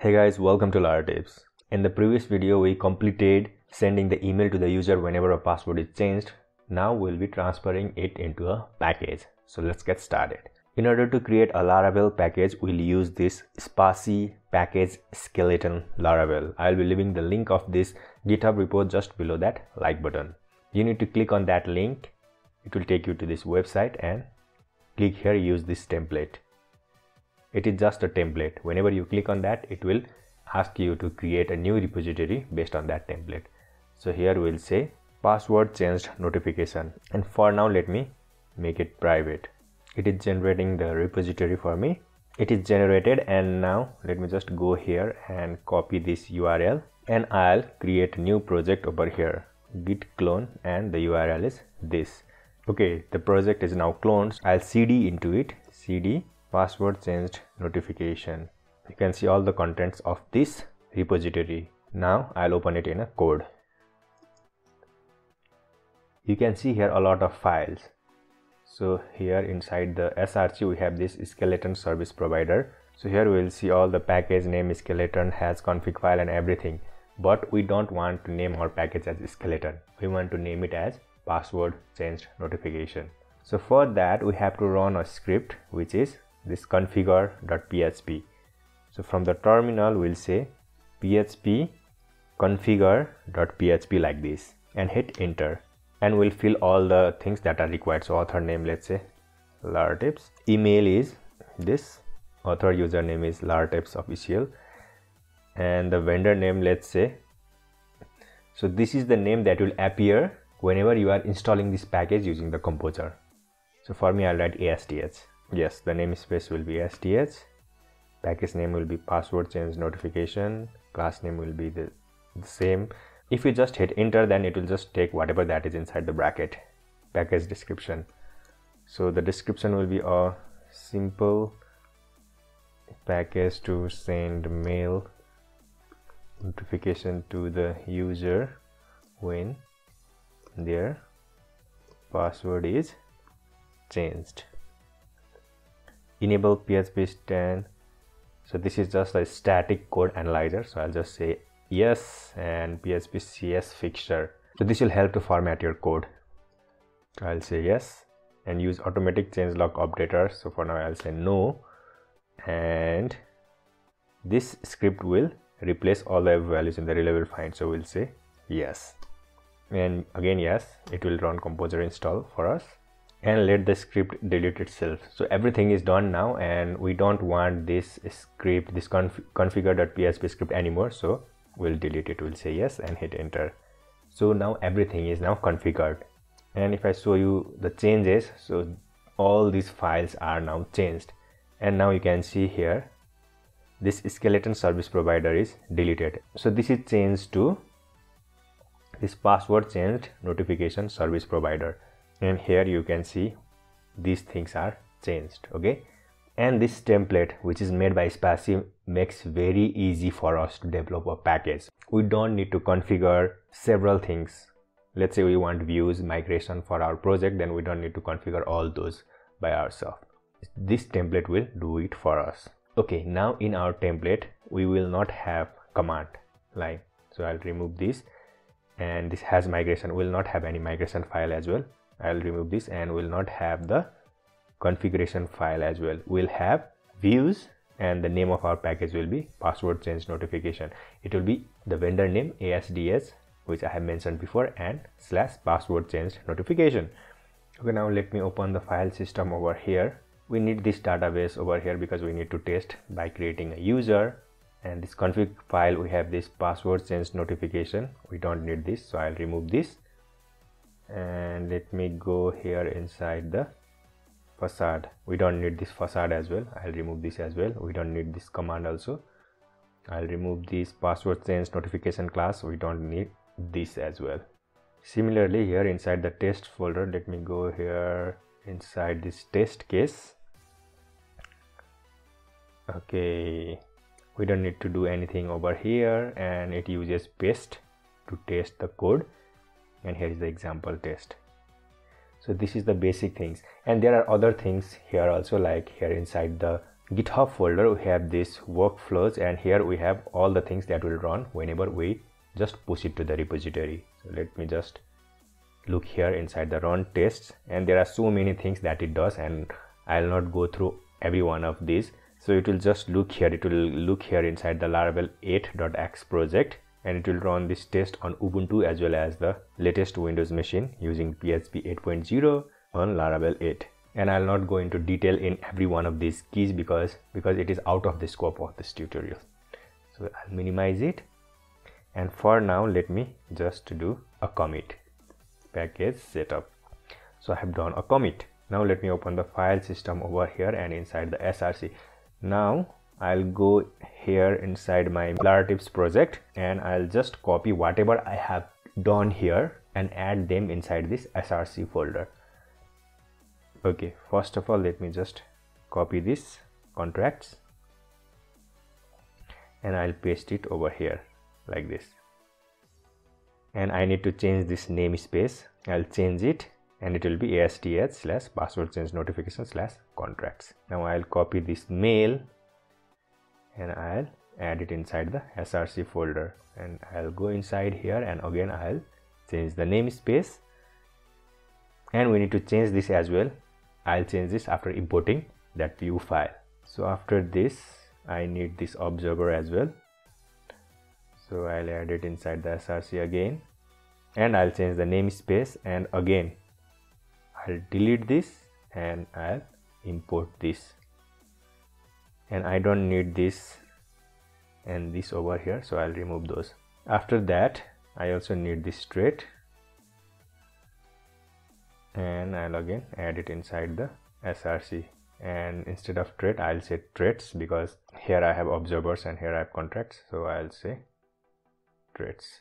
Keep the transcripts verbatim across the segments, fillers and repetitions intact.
Hey guys, welcome to Laratips. In the previous video, we completed sending the email to the user whenever a password is changed. Now we'll be transferring it into a package. So let's get started. In order to create a Laravel package, we'll use this Spatie package skeleton Laravel. I'll be leaving the link of this GitHub repo just below that like button. You need to click on that link. It will take you to this website and click here, use this template. It is just a template. Whenever you click on that, it will ask you to create a new repository based on that template. So here we'll say password changed notification, and for now let me make it private. It is generating the repository for me. It is generated, and now let me just go here and copy this U R L, and I'll create a new project over here, git clone, and the U R L is this. Okay, the project is now cloned. I'll cd into it, cd password changed notification. You can see all the contents of this repository. Now I'll open it in a code. You can see here a lot of files. So here inside the S R C we have this skeleton service provider. So here we will see all the package name skeleton, has config file and everything. But we don't want to name our package as skeleton. We want to name it as password changed notification. So for that we have to run a script which is this configure.php. So from the terminal we'll say php configure.php like this and hit enter, and we'll fill all the things that are required. So author name, let's say Laratips, email is this, author username is Laratips official, and the vendor name, let's say, so this is the name that will appear whenever you are installing this package using the composer. So for me I'll write A S T H. Yes, the namespace will be A S T H, package name will be password change notification, class name will be the, the same. If you just hit enter, then it will just take whatever that is inside the bracket. Package description, so the description will be a simple package to send mail notification to the user when their password is changed. Enable P H P stand. So this is just a static code analyzer, so I'll just say yes, and P H P C S fixture. So this will help to format your code. I'll say yes, and use automatic changelog updater. So for now I'll say no, and this script will replace all the values in the reliable find. So we'll say yes, and again yes, it will run composer install for us, and let the script delete itself. So everything is done now, and we don't want this script, this conf configure.php script anymore, so we'll delete it. We'll say yes and hit enter. So now everything is now configured, and if I show you the changes, so all these files are now changed, and now you can see here this skeleton service provider is deleted. So this is changed to this password changed notification service provider, and here you can see these things are changed. Okay, and this template which is made by Spatie makes very easy for us to develop a package. We don't need to configure several things. Let's say we want views migration for our project, then we don't need to configure all those by ourselves. This template will do it for us. Okay, now in our template we will not have command line, so I'll remove this, and this has migration, will not have any migration file as well. I'll remove this, and will not have the configuration file as well. We'll have views, and the name of our package will be password change notification. It will be the vendor name A S D S, which I have mentioned before, and slash password change notification. Okay, now let me open the file system over here. We need this database over here because we need to test by creating a user, and this config file we have this password change notification. We don't need this, so I'll remove this, and let me go here inside the facade. We don't need this facade as well. I'll remove this as well. We don't need this command also. I'll remove this password change notification class. We don't need this as well. Similarly here inside the test folder, let me go here inside this test case. Okay, we don't need to do anything over here, and it uses paste to test the code, and here is the example test. So this is the basic things, and there are other things here also, like here inside the GitHub folder we have this workflows, and here we have all the things that will run whenever we just push it to the repository. So let me just look here inside the run tests, and there are so many things that it does, and I'll not go through every one of these. So it will just look here, it will look here inside the Laravel eight dot x project, and it will run this test on Ubuntu as well as the latest Windows machine using P H P eight point zero on Laravel eight. And I'll not go into detail in every one of these keys because because it is out of the scope of this tutorial. So I'll minimize it, and for now let me just do a commit. Package setup. So I have done a commit. Now let me open the file system over here and inside the S R C. Now I'll go here inside my Laratips project, and I'll just copy whatever I have done here and add them inside this S R C folder. Okay, first of all let me just copy this contracts, and I'll paste it over here like this. And I need to change this namespace. I'll change it, and it will be asts slash password change notification slash contracts. Now I'll copy this mail and I'll add it inside the S R C folder, and I'll go inside here, and again I'll change the namespace, and we need to change this as well. I'll change this after importing that view file. So after this I need this observer as well, so I'll add it inside the S R C again, and I'll change the namespace, and again I'll delete this and I'll import this, and I don't need this and this over here, so I'll remove those. After that I also need this trait, and I'll again add it inside the S R C, and instead of trait I'll say traits because here I have observers and here I have contracts, so I'll say traits.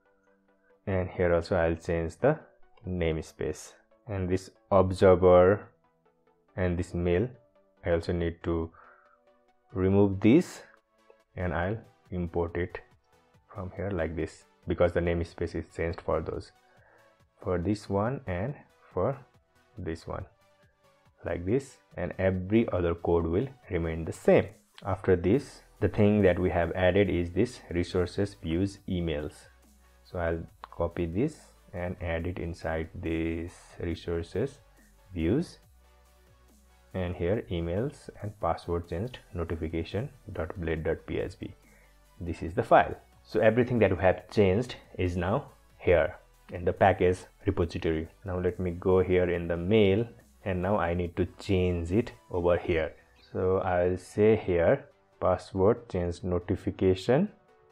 And here also I'll change the namespace, and this observer and this mail I also need to remove this, and I'll import it from here like this because the namespace is changed for those, for this one and for this one like this, and every other code will remain the same. After this, the thing that we have added is this resources views emails. So I'll copy this and add it inside this resources views, and here emails and password changed notification dot blade dot p h p. This is the file. So everything that we have changed is now here in the package repository. Now let me go here in the mail, and now I need to change it over here. So I'll say here password change notification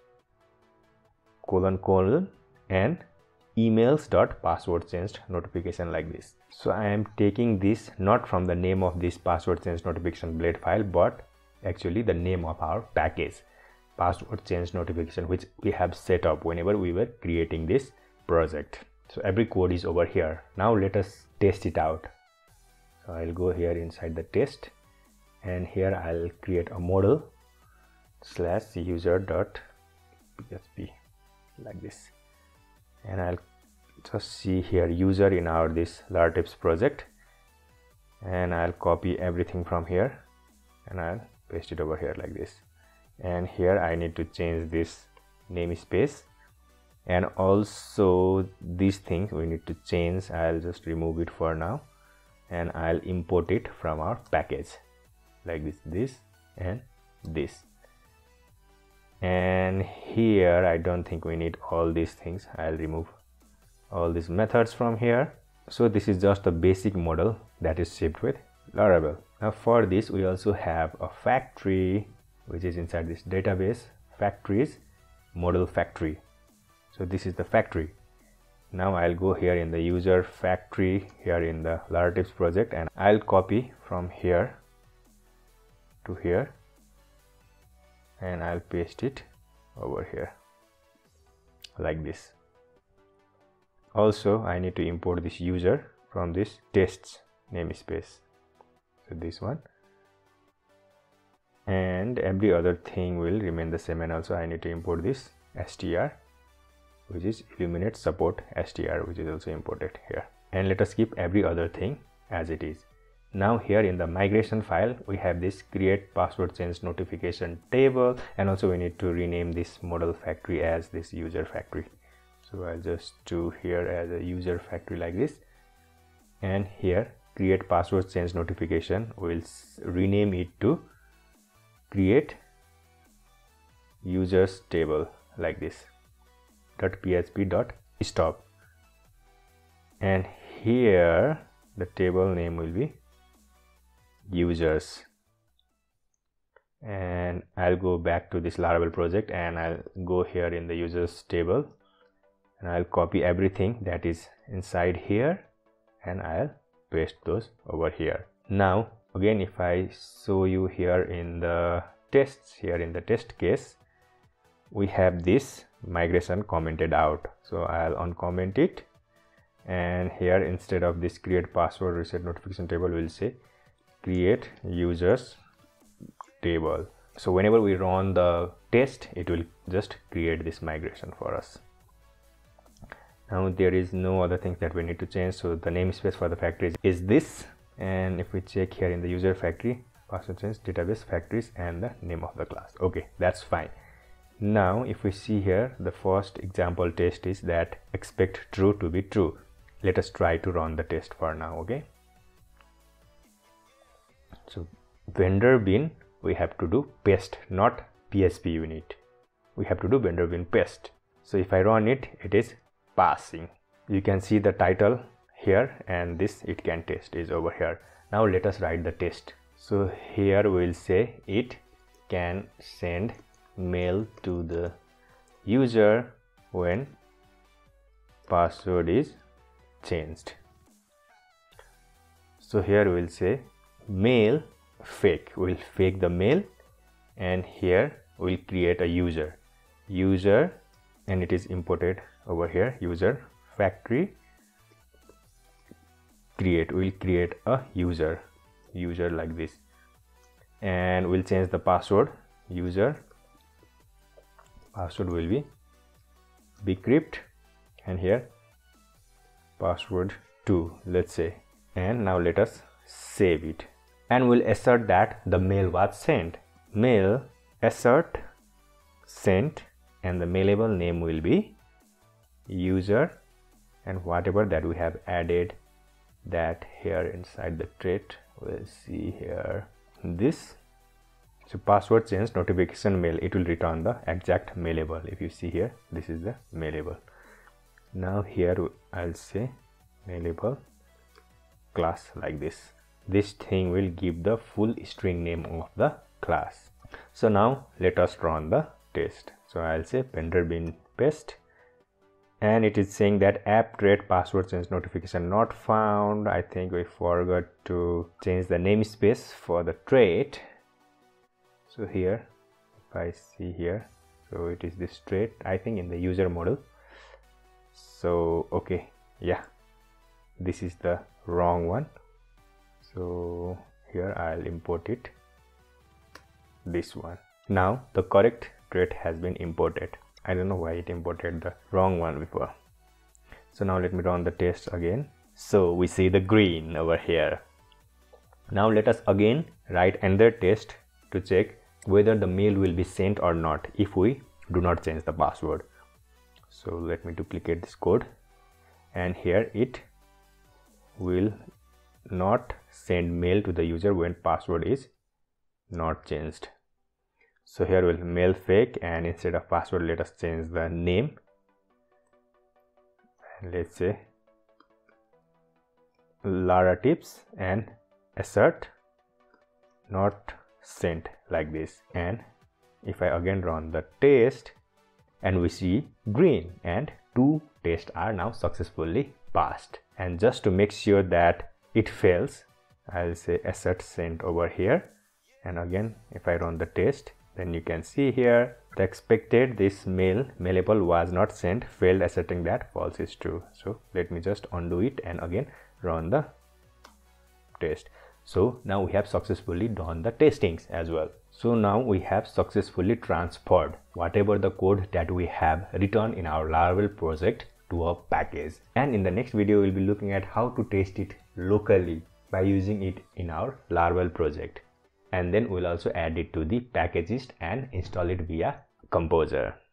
colon colon and emails dot password changed notification like this. So I am taking this not from the name of this password change notification blade file, but actually the name of our package password change notification, which we have set up whenever we were creating this project. So every code is over here. Now let us test it out. So I'll go here inside the test, and here I'll create a model slash user dot p h p like this, and I'll just see here user in our this Laratips project, and I'll copy everything from here and I'll paste it over here like this. And here I need to change this namespace, and also these things we need to change. I'll just remove it for now, and I'll import it from our package like this, this and this. And here I don't think we need all these things. I'll remove all these methods from here. So this is just the basic model that is shipped with Laravel. Now for this we also have a factory which is inside this database factories model factory. So this is the factory. Now I'll go here in the user factory here in the Laratips project, and I'll copy from here to here, and I'll paste it over here like this. Also I need to import this user from this tests namespace, so this one, and every other thing will remain the same. And also I need to import this str, which is illuminate support str, which is also imported here. And let us keep every other thing as it is. Now here in the migration file, we have this create password change notification table, and also we need to rename this model factory as this user factory. So I'll just do here as a user factory like this, and here create password change notification, we'll rename it to create users table like this .php dot stop, and here the table name will be users. And I'll go back to this Laravel project and I'll go here in the users table and I'll copy everything that is inside here and I'll paste those over here. Now again, if I show you here in the tests, here in the test case, we have this migration commented out. So I'll uncomment it, and here instead of this create password reset notification table, we'll say create users table. So whenever we run the test, it will just create this migration for us. Now there is no other things that we need to change, so the namespace for the factory is this, and if we check here in the user factory, password change database factories and the name of the class. Okay, that's fine. Now if we see here, the first example test is that expect true to be true. Let us try to run the test for now. Okay, so vendor bin, we have to do paste, not P H P unit. We have to do vendor bin paste. So if I run it, it is passing. You can see the title here, and this it can test is over here. Now let us write the test. So here we'll say it can send mail to the user when password is changed. So here we'll say mail fake, we'll fake the mail, and here we'll create a user user and it is imported over here, user factory create, we'll create a user user like this, and we'll change the password. User password will be bcrypt, and here password two, let's say, and now let us save it, and we'll assert that the mail was sent. Mail assert sent, and the mailable name will be user, and whatever that we have added that here inside the trait, we'll see here this. So password change notification mail, it will return the exact mailable. If you see here, this is the mailable. Now here I'll say mailable class like this. This thing will give the full string name of the class. So now let us run the test. So I'll say vendor bin paste, and it is saying that app trait password change notification not found. I think we forgot to change the namespace for the trait. So here, if I see here, so it is this trait, I think in the user model. So okay, yeah, this is the wrong one. So here I'll import it, this one. Now the correct trait has been imported. I don't know why it imported the wrong one before. So now let me run the test again. So we see the green over here. Now let us again write another test to check whether the mail will be sent or not if we do not change the password. So let me duplicate this code, and here it will not send mail to the user when password is not changed. So here we'll mail fake, and instead of password let us change the name, and let's say Laratips, and assert not sent like this. And if I again run the test, and we see green, and two tests are now successfully passed. And just to make sure that it fails, I'll say assert sent over here, and again if I run the test, then you can see here the expected this mail mailable was not sent failed, asserting that false is true. So let me just undo it and again run the test. So now we have successfully done the testings as well. So now we have successfully transferred whatever the code that we have written in our Laravel project to a package. And in the next video, we'll be looking at how to test it locally by using it in our Laravel project, and then we'll also add it to the package list and install it via Composer.